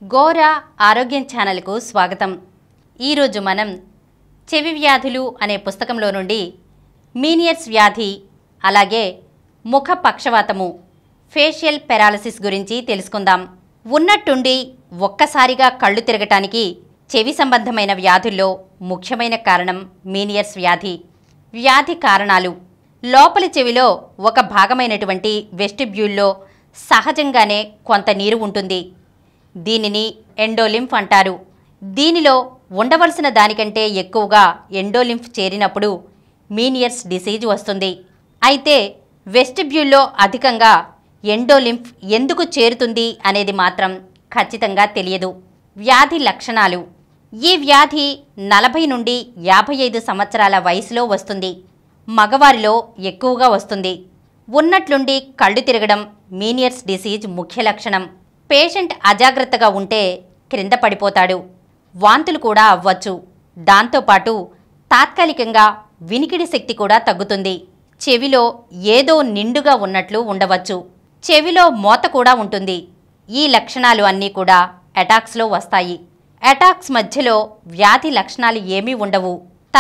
గోరా ఆరోగ్యం ఛానల్కు స్వాగతం. ఈరోజు మనం చెవి వ్యాధులు అనే పుస్తకంలో నుండి మీనియర్స్ వ్యాధి అలాగే ముఖ పక్షవాతము ఫేషియల్ పెరాలసిస్ గురించి తెలుసుకుందాం. ఉన్నట్టుండి ఒక్కసారిగా కళ్ళు తిరగటానికి చెవి సంబంధమైన వ్యాధుల్లో ముఖ్యమైన కారణం మీనియర్స్ వ్యాధి. వ్యాధి కారణాలు: లోపలి చెవిలో ఒక భాగమైనటువంటి వెస్టిబ్యూల్లో సహజంగానే కొంత నీరు ఉంటుంది. దీనిని ఎండోలింఫ్ అంటారు. దీనిలో ఉండవలసిన దానికంటే ఎక్కువగా ఎండోలింఫ్ చేరినప్పుడు మీనియర్స్ డిసీజ్ వస్తుంది. అయితే వెస్టిబ్యూల్లో అధికంగా ఎండోలింఫ్ ఎందుకు చేరుతుంది అనేది మాత్రం ఖచ్చితంగా తెలియదు. వ్యాధి లక్షణాలు: ఈ వ్యాధి 40 నుండి 55 సంవత్సరాల వయసులో వస్తుంది. మగవారిలో ఎక్కువగా వస్తుంది. ఉన్నట్లుండి కళ్ళు తిరగడం మీనియర్స్ డిసీజ్ ముఖ్య లక్షణం. పేషెంట్ అజాగ్రత్తగా ఉంటే క్రింద పడిపోతాడు. వాంతులు కూడా అవ్వచ్చు. దాంతోపాటు తాత్కాలికంగా వినికిడి శక్తి కూడా తగ్గుతుంది. చెవిలో ఏదో నిండుగా ఉన్నట్లు ఉండవచ్చు. చెవిలో మోత కూడా ఉంటుంది. ఈ లక్షణాలు అన్నీ కూడా అటాక్స్లో వస్తాయి. అటాక్స్ మధ్యలో వ్యాధి లక్షణాలు ఏమీ ఉండవు.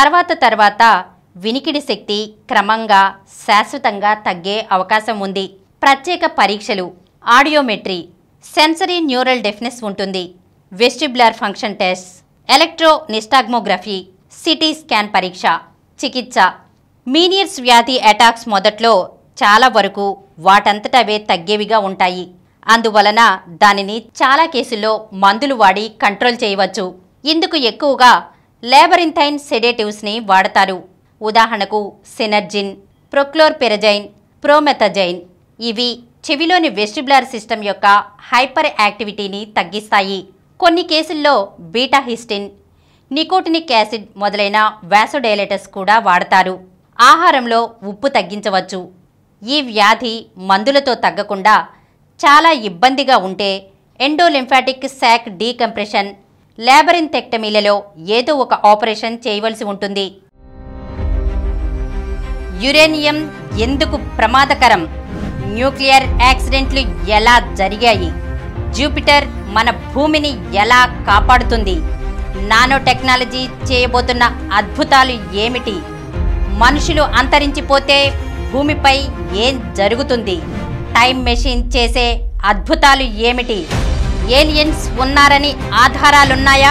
తర్వాత వినికిడి శక్తి క్రమంగా శాశ్వతంగా తగ్గే అవకాశం ఉంది. ప్రత్యేక పరీక్షలు: ఆడియోమెట్రీ, సెన్సరీ న్యూరల్ డెఫ్నెస్ ఉంటుంది. Vestibular function test, electronystagmography, CT scan పరీక్ష. చికిత్స: మీనియర్స్ వ్యాధి అటాక్స్ మొదట్లో చాలా వరకు వాటంతటవే తగ్గేవిగా ఉంటాయి. అందువలన దానిని చాలా కేసుల్లో మందులు వాడి కంట్రోల్ చేయవచ్చు. ఇందుకు ఎక్కువగా లేబరింథైన్ సెడేటివ్స్ని వాడతారు. ఉదాహరణకు సినర్జిన్, ప్రొక్లోర్పెరజైన్, ప్రోమెథజైన్. ఇవి చెవిలోని వెస్టిబ్యులర్ సిస్టమ్ యొక్క హైపర్ యాక్టివిటీని తగ్గిస్తాయి. కొన్ని కేసుల్లో బీటాహిస్టిన్, నికోటినిక్ యాసిడ్ మొదలైన వాసోడైలేటర్స్ కూడా వాడతారు. ఆహారంలో ఉప్పు తగ్గించవచ్చు. ఈ వ్యాధి మందులతో తగ్గకుండా చాలా ఇబ్బందిగా ఉంటే ఎండోలింఫాటిక్ శాక్ డీకంప్రెషన్, లేబరింథెక్టమీలలో ఏదో ఒక ఆపరేషన్ చేయవలసి ఉంటుంది. యురేనియం ఎందుకు ప్రమాదకరం? న్యూక్లియర్ యాక్సిడెంట్లు ఎలా జరిగాయి? జూపిటర్ మన భూమిని ఎలా కాపాడుతుంది? నానో టెక్నాలజీ చేయబోతున్న అద్భుతాలు ఏమిటి? మనుషులు అంతరించిపోతే భూమిపై ఏం జరుగుతుంది? టైం మెషిన్ చేసే అద్భుతాలు ఏమిటి? ఏలియన్స్ ఉన్నారని ఆధారాలున్నాయా?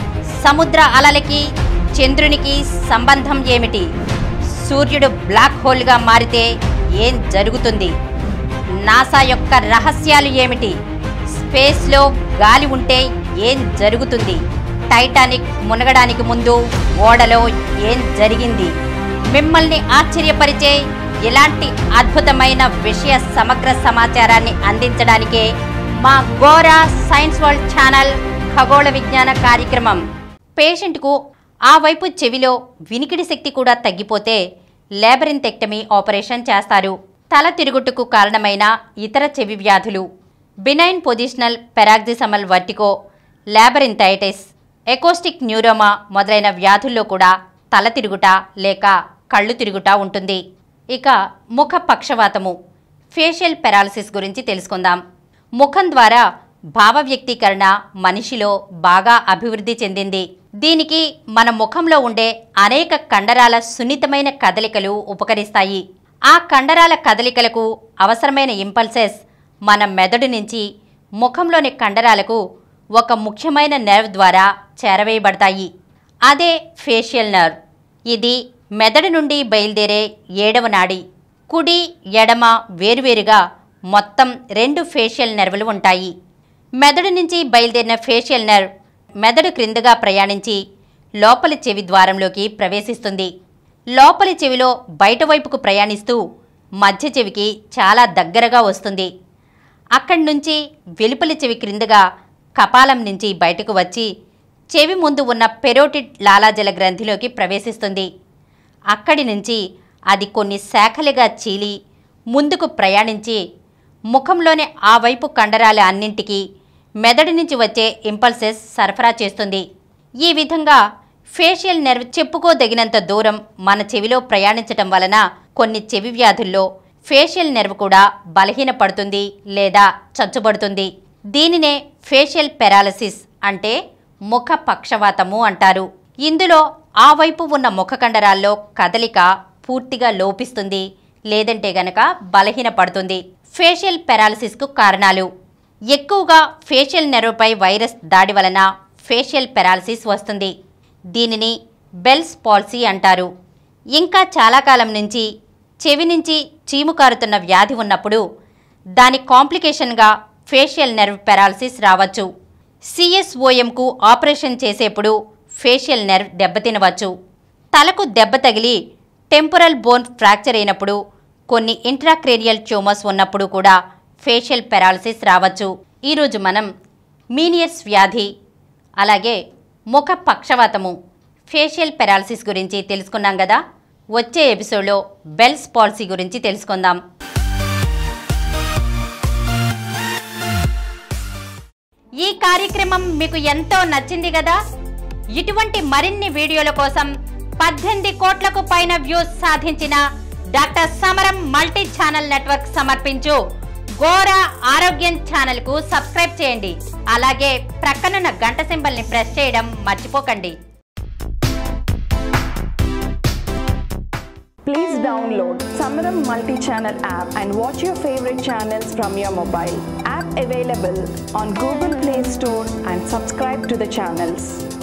సముద్ర అలలకి చంద్రునికి సంబంధం ఏమిటి? సూర్యుడు బ్లాక్ హోల్గా మారితే ఏం జరుగుతుంది? నాసా యొక్క రహస్యాలు ఏమిటి? స్పేస్లో గాలి ఉంటే ఏం జరుగుతుంది? టైటానిక్ మునగడానికి ముందు ఓడలో ఏం జరిగింది? మిమ్మల్ని ఆశ్చర్యపరిచే ఇలాంటి అద్భుతమైన విషయ సమగ్ర సమాచారాన్ని అందించడానికే మా గోరా సైన్స్ వరల్డ్ ఛానల్ ఖగోళ విజ్ఞాన కార్యక్రమం. పేషెంట్కు ఆ వైపు చెవిలో వినికిడి శక్తి కూడా తగ్గిపోతే లేబరింథెక్టమీ ఆపరేషన్ చేస్తారు. తల తిరుగుట్టుకు కారణమైన ఇతర చెవి వ్యాధులు: benign positional paroxysmal vertigo, labyrinthitis, acoustic neuroma మొదలైన వ్యాధుల్లో కూడా తల తిరుగుట లేక కళ్ళు తిరుగుట ఉంటుంది. ఇక ముఖ పక్షవాతము ఫేషియల్ పెరాలసిస్ గురించి తెలుసుకుందాం. ముఖం ద్వారా భావ వ్యక్తీకరణ మనిషిలో బాగా అభివృద్ధి చెందింది. దీనికి మన ముఖంలో ఉండే అనేక కండరాల సున్నితమైన కదలికలు ఉపకరిస్తాయి. ఆ కండరాల కదలికలకు అవసరమైన ఇంపల్సెస్ మన మెదడు నుంచి ముఖంలోని కండరాలకు ఒక ముఖ్యమైన నెర్వ్ ద్వారా చేరవేయబడతాయి. అదే ఫేషియల్ నర్వ్. ఇది మెదడు నుండి బయలుదేరే 7వ నాడి. కుడి ఎడమ వేరువేరుగా మొత్తం 2 ఫేషియల్ నెర్వులు ఉంటాయి. మెదడు నుంచి బయలుదేరిన ఫేషియల్ నెర్వ్ మెదడు క్రిందగా ప్రయాణించి లోపలి చెవి ద్వారంలోకి ప్రవేశిస్తుంది. లోపలి చెవిలో బయటవైపుకు ప్రయాణిస్తూ మధ్య చెవికి చాలా దగ్గరగా వస్తుంది. అక్కడి నుంచి వెలుపలి చెవి క్రిందగా కపాలం నుంచి బయటకు వచ్చి చెవి ముందు ఉన్న పెరోటిడ్ లాలాజల గ్రంథిలోకి ప్రవేశిస్తుంది. అక్కడి నుంచి అది కొన్ని శాఖలుగా చీలి ముందుకు ప్రయాణించి ముఖంలోని ఆ వైపు కండరాల అన్నింటికీ మెదడు నుంచి వచ్చే ఇంపల్సెస్ సరఫరా చేస్తుంది. ఈ విధంగా ఫేషియల్ నెర్వ్ చెప్పుకోదగినంత దూరం మన చెవిలో ప్రయాణించటం వలన కొన్ని చెవి వ్యాధుల్లో ఫేషియల్ నెర్వ్ కూడా బలహీనపడుతుంది లేదా చచ్చుబడుతుంది. దీనినే ఫేషియల్ పెరాలసిస్ అంటే ముఖ పక్షవాతము అంటారు. ఇందులో ఆ వైపు ఉన్న ముఖ కండరాల్లో కదలిక పూర్తిగా లోపిస్తుంది, లేదంటే గనక బలహీనపడుతుంది. ఫేషియల్ పెరాలసిస్కు కారణాలు: ఎక్కువగా ఫేషియల్ నెర్వ్పై వైరస్ దాడి వలన ఫేషియల్ పెరాలసిస్ వస్తుంది. దీనిని బెల్స్ పాల్సీ అంటారు. ఇంకా చాలా కాలం నుంచి చెవి నుంచి చీము కారుతున్న వ్యాధి ఉన్నప్పుడు దాని కాంప్లికేషన్గా ఫేషియల్ నెర్వ్ పెరాలసిస్ రావచ్చు. సిఎస్ఓఎంకు ఆపరేషన్ చేసేప్పుడు ఫేషియల్ నెర్వ్ దెబ్బతినవచ్చు. తలకు దెబ్బ తగిలి టెంపరల్ బోన్ ఫ్రాక్చర్ అయినప్పుడు, కొన్ని ఇంట్రాక్రేనియల్ ట్యూమర్స్ ఉన్నప్పుడు కూడా ఫేషియల్ పెరాలసిస్ రావచ్చు. ఈరోజు మనం మీనియర్స్ వ్యాధి, అలాగే ముఖ పక్షవాతము, ఫేషియల్ పెరాలసిస్ గురించి తెలుసుకున్నాం కదా. వచ్చే ఎపిసోడ్లో బెల్స్ పాల్సీ గురించి తెలుసుకుందాం. ఈ కార్యక్రమం మీకు ఎంతో నచ్చింది కదా. ఇటువంటి మరిన్ని వీడియోల కోసం 18 కోట్లకు పైన వ్యూస్ సాధించిన డాక్టర్ సమరం మల్టీ ఛానల్ నెట్వర్క్ సమర్పించు గోరా ఆరోగ్యం ఛానల్ కు సబ్స్క్రైబ్ చేయండి. అలాగే ప్రక్కనున్న గంట సింబల్ ని ప్రెస్ చేయడం మర్చిపోకండి. Please download Samaram Multi-Channel app and watch your favorite channels from your mobile. App available on Google Play Store and subscribe to the channels.